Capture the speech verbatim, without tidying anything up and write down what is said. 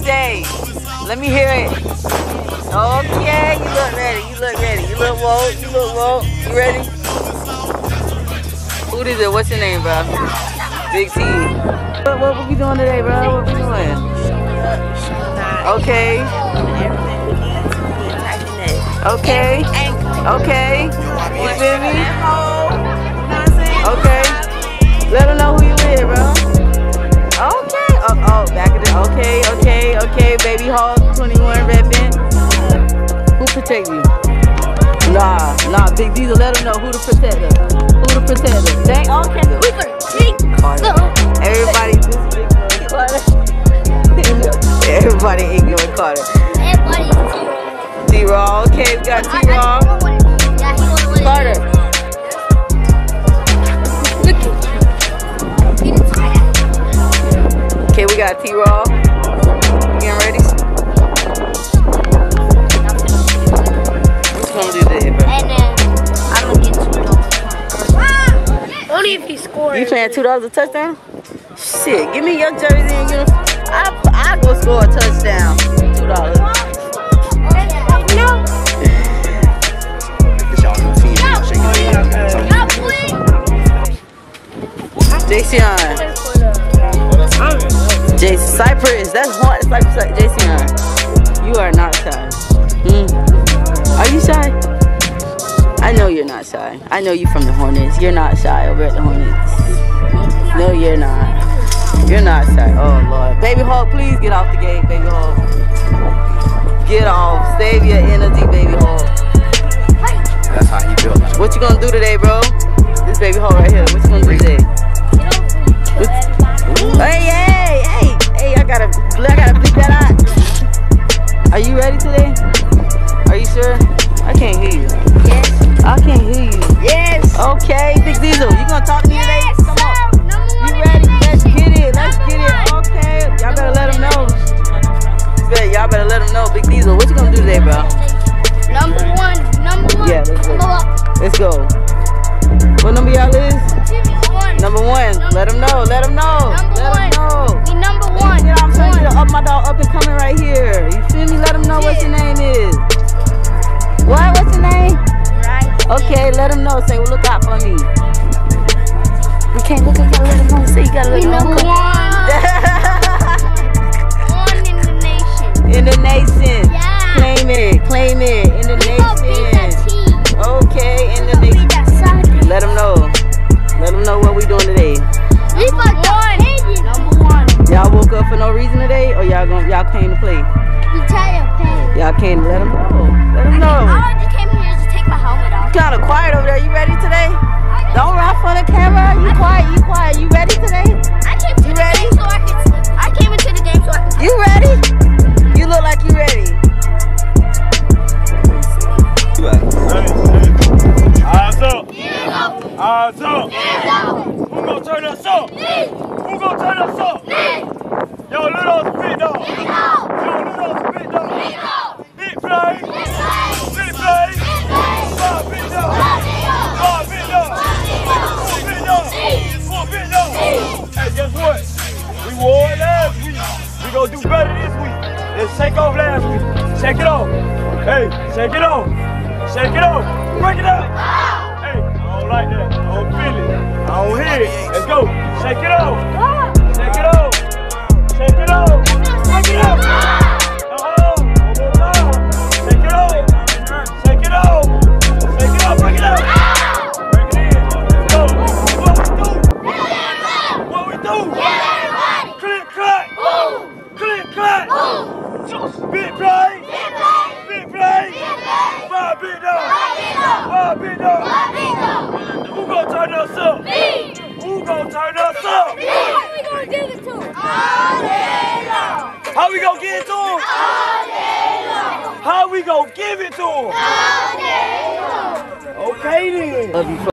Jay. Let me hear it. Okay, you look ready. You look ready. You look woke. You look woke. You ready? Who is it? What's your name, bro? Big T. What, what we doing today, bro? What we doing? Okay. Okay. Okay. You feel me? Okay. Let them know who you with, bro. Okay. Oh, oh, back of the. Okay, okay, okay. Baby Hawk, twenty-one reppin'. Who protect you? Nah, nah. Big Diesel, let them know who the protector. Who the protector? Dang. Okay. We protect Carter. Everybody just ignoring Carter. Everybody ignoring Carter. Everybody. T-Raw. Okay, we got T-Raw. Carter. Okay, we got T-Raw. Getting ready? What you gonna do today, bro? And then I'm gonna get two dollars. Only if he scores. You playing two dollars a touchdown? Shit, give me your jersey and uniform. I I go score a touchdown. Two dollars. No. Jason. Jason Cypress. That's hard. Cypress. Jason. You are not shy. Mm. Are you shy? I know you're not shy. I know you from the Hornets. You're not shy over at the Hornets. No, you're not. You're not shy. Oh, Lord. Baby Hawk, please get off the gate, Baby Hawk. Get off. Save your energy, Baby Hawk. That's how he built it. What you gonna do today, bro? This Baby Hawk right here. What you gonna do today? Hey, hey, hey, hey! I gotta, I gotta bleep that out. Are you ready today? Are you sure? I can't hear you. Yes. I can't hear you. Yes. Okay, Big Diesel, you gonna talk to me today? Yes, Come on. You ready? Let's get it. Let's get it. Okay. Y'all better let them know. Y'all better let them know. Big Diesel, what you gonna do today, bro? Number one. Number one. Yeah, let's go. Number one. Let's go. What number y'all is? One. Number one. Let them know. Let them know. Number Let one. them know. We number one. Yeah, I'm Number telling you one. to up my dog up and coming right here. You feel me? Let them know what your name is. What? What's your name? Right. Okay, let them know. Say, well, look out for me. We can't look at you. Let them know. Say, you gotta let We them know. number one. One in the nation. In the nation. Yeah. Claim it. Claim it. In the We gonna beat that nation. team. Okay, in the We nation. that soccer. Let them know. Let them know what we doing today. We got one. Number one. Y'all woke up for no reason today, or y'all going y'all came to play? We tired of playing. Y'all came to let them know. Let them know. I just came here to take my helmet off. Kind of quiet over there. You ready today? Don't run for the camera. You quiet. You quiet. You ready today? I came to You the ready? game so I could slip. I came into the game so I could. You ready? You look like you ready. Eyes up! Eyes up! Who gon' turn us up? Who gon' turn us up? Yo, little spit dog! Yo, little spit dog! Big play! Big play! Five big dog! Five big dog! Four big dog! Four big dog! Hey, guess what? We won last week. We gon' do better this week. Let's shake off last week. Shake it off. Hey, shake it off. Shake it off. Break it up. Hey, I don't like that. I don't feel it. I don't hear it. Let's go. Shake it off. Shake it off. Shake it off. Break it up. Uh-huh. One more time. Shake it off. Shake it off. Shake it off. Break it up. Break it in. Let's go. What we do? What we do? Click, clack. Click, clack. Big play. Big play. Five big dog. Five big dog. Who gon' turn us up? Me. Who gon' turn us up? How we gonna give it to him? How we gon' get it to him? How we gon' give it to him? Okay then. Love you.